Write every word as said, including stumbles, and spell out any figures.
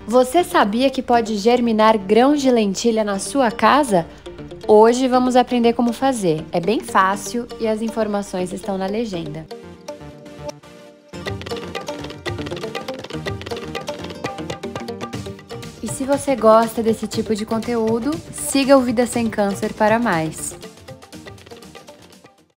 Você sabia que pode germinar grãos de lentilha na sua casa? Hoje vamos aprender como fazer. É bem fácil e as informações estão na legenda. E se você gosta desse tipo de conteúdo, siga o Vida Sem Câncer para mais.